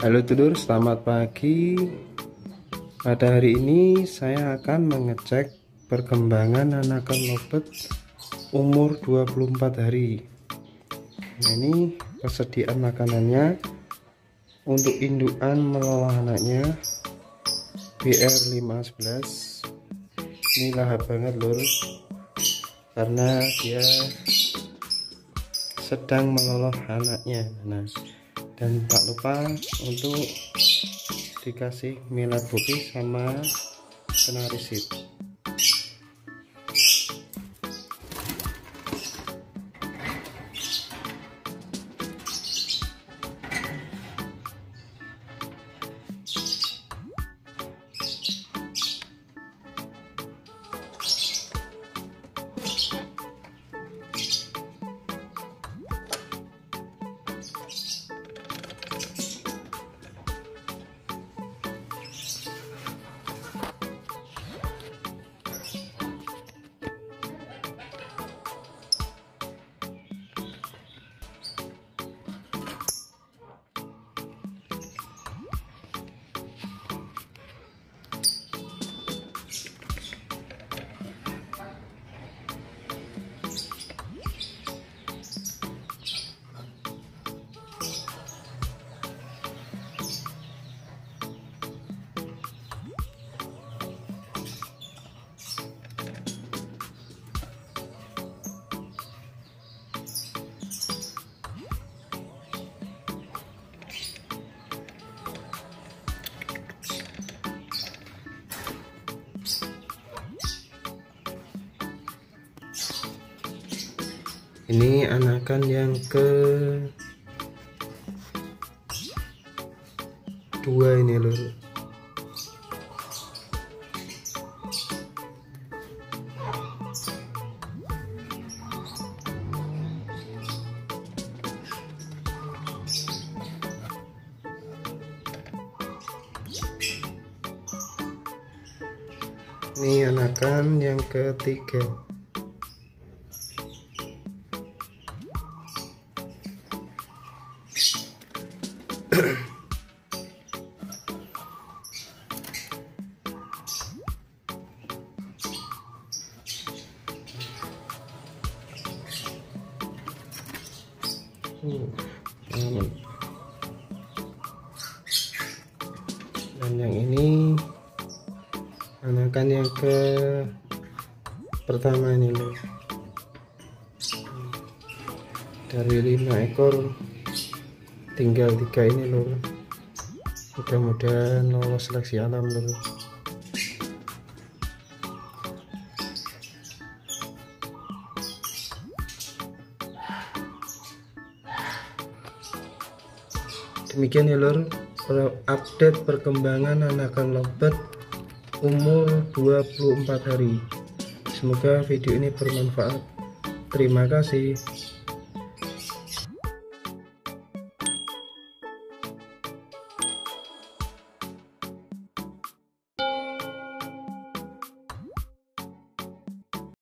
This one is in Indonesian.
Halo Tudor, selamat pagi. Pada hari ini saya akan mengecek perkembangan anakan lovebird umur 24 hari. Nah, ini persediaan makanannya untuk indukan meloloh anaknya BR511. Ini lahap banget lur, karena dia sedang meloloh anaknya. Nah, dan tak lupa untuk dikasih melat putih sama senarisit. Ini anakan yang kedua ini lur. Ini anakan yang ketiga. Dan yang ini anakan yang pertama ini loh. Dari 5 ekor tinggal 3 ini loh. Mudah-mudahan lolos seleksi alam loh. Demikian ya lor, update perkembangan anakan lovebird umur 24 hari. Semoga video ini bermanfaat. Terima kasih.